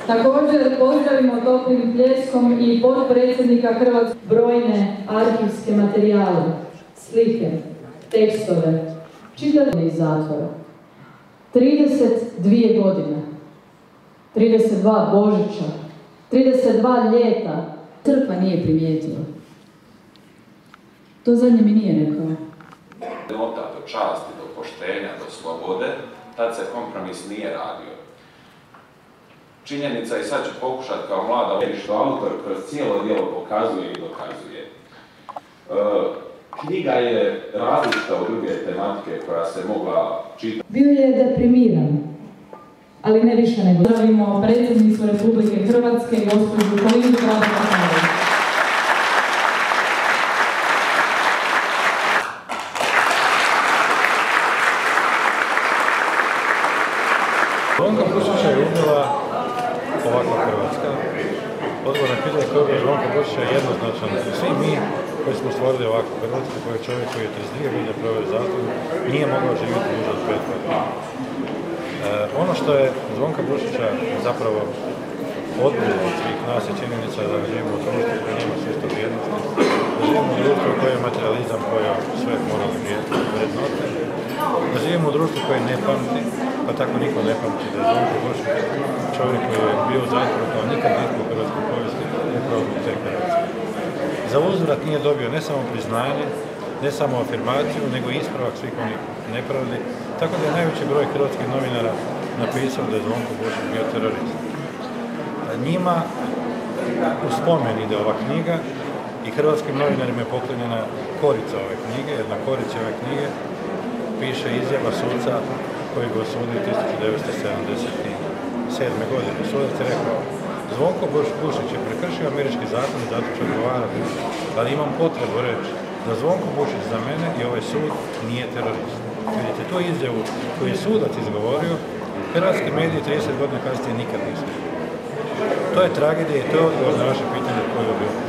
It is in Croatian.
Također pozdravimo toplim pljeskom i potpredsjednika Hrvatske brojne arhivske materijale, slike, tekstove, čitanje iz zatvora. 32 godine, 32 Božića, 32 ljeta, crkva nije primijetila. To zadnje mi nije rekao. Nota do časti, do poštenja, do slobode, tad se kompromis nije radio. Činjenica, i sad ću pokušati kao mlada što autor kroz cijelo djelo pokazuje i dokazuje. Knjiga je različita od druge tematike koja se mogla čitati. Bio je deprimiran, ali ne više nego. Pozdravimo predsjednicu Republike Hrvatske, gospođu Kolindu Grabar-Kitarović. Zvonka Bušića je ubila ovakva Hrvatska. Odgovor na pitanje koje je Zvonka Bušića je jednoznačan. Svi mi koji smo stvorili ovakvu Hrvatsku, koji je čovjek koji je 32 godine proveo u zatvoru, nije mogao živjeti duže od 5 godina. Ono što je Zvonka Bušića zapravo odbilo od svih nas je činjenica da živimo u društvu koje nema sustav vrijednosti, da živimo u društvu koje je materializam, koje je sve moralne vrednote, da živimo u društvu koje ne pamti, pa tako niko ne pamti da je Zvonko Bušić čovjek koji je bio u zatvoru kao nikad nitko u hrvatskoj povijesti upravo zbog te Hrvatske. Za uzvrat nije dobio ne samo priznanje, ne samo afirmaciju, nego i ispravak svih onih nepravdi, tako da je najveći broj hrvatskih novinara napisao da je Zvonko Bušić bio terorist. Njima u spomen ide ova knjiga i hrvatskim novinarima je poklonjena korica ove knjige, jer na korici ove knjige piše izjava suca koji ga osudio 1977. godine. Sudac je rekao: Zvonko Bušić je prekršio američki zakon i zato će odgovarati, ali imam potrebu reći da Zvonko Bušić za mene i ovaj sud nije terorist. Vidite, tu izjavu koju je sudac izgovorio, hrvatski mediji 30 godina kasnije nikad nisu. To je tragedija i to je odgovor na vaše pitanje koje je bilo.